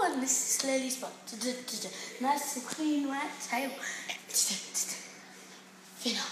and this is Lily's spot. Nice and clean, right tail. Finish.